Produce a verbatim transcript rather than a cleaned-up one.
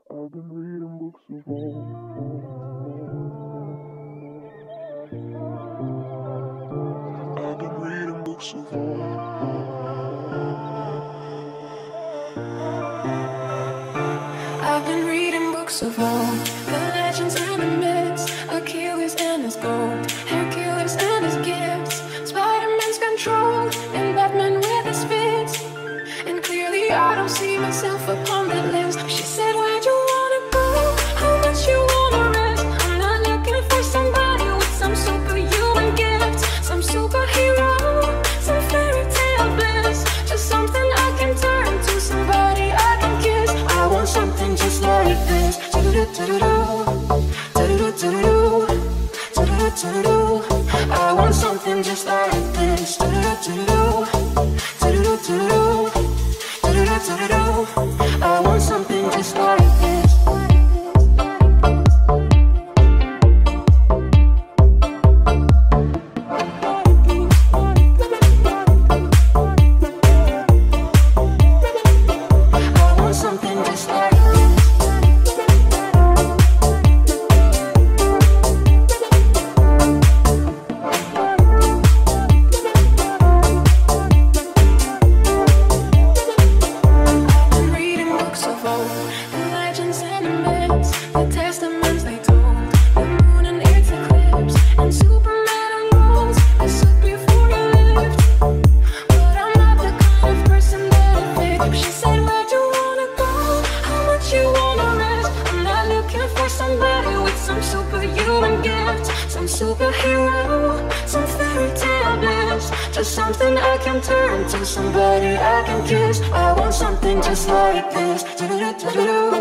I've been reading books of old. I've been reading books of old. I've been reading books of old, the legends and the myths, Achilles and his gold, Hercules and his gifts, Spider-Man's control, and Batman with his fits. And clearly I don't see myself upon that list. She said, where'd you wanna go? How much you wanna risk? I'm not looking for somebody with some superhuman gifts, some superhero, some fairy tale bliss, just something I can turn to, somebody I can kiss. I want something just like this. I want something just like this. I want something just like this. I want something just like this. Somebody with some superhuman gifts, some superhero, some fairy tale bliss, just something I can turn to, somebody I can kiss. I want something just like this.